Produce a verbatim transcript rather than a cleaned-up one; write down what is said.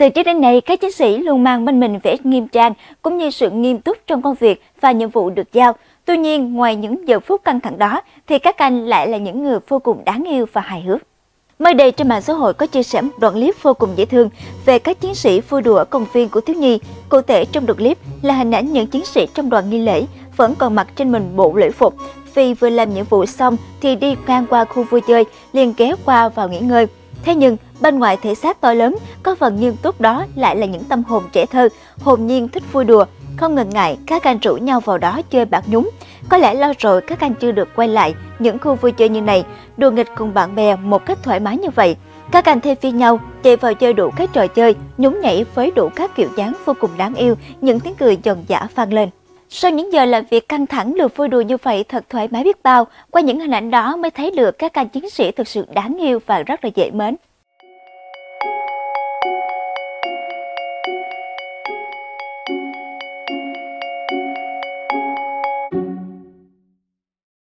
Từ trước đến nay, các chiến sĩ luôn mang bên mình vẻ nghiêm trang cũng như sự nghiêm túc trong công việc và nhiệm vụ được giao. Tuy nhiên, ngoài những giờ phút căng thẳng đó, thì các anh lại là những người vô cùng đáng yêu và hài hước. Mới đây, trên mạng xã hội có chia sẻ một đoạn clip vô cùng dễ thương về các chiến sĩ vui đùa ở công viên của thiếu nhi. Cụ thể trong đoạn clip là hình ảnh những chiến sĩ trong đoàn nghi lễ vẫn còn mặc trên mình bộ lễ phục. Vì vừa làm nhiệm vụ xong thì đi ngang qua khu vui chơi, liền ghé qua vào nghỉ ngơi. Thế nhưng, bên ngoài thể xác to lớn, có phần nghiêm túc đó lại là những tâm hồn trẻ thơ, hồn nhiên thích vui đùa. Không ngần ngại, các anh rủ nhau vào đó chơi bạt nhúng. Có lẽ lâu rồi các anh chưa được quay lại những khu vui chơi như này, đùa nghịch cùng bạn bè một cách thoải mái như vậy. Các anh thay phiên nhau, chạy vào chơi đủ các trò chơi, nhún nhảy với đủ các kiểu dáng vô cùng đáng yêu, những tiếng cười giòn giã vang lên. Sau những giờ làm việc căng thẳng, được vui đùa như vậy thật thoải mái biết bao. Qua những hình ảnh đó mới thấy được các anh chiến sĩ thực sự đáng yêu và rất là dễ mến.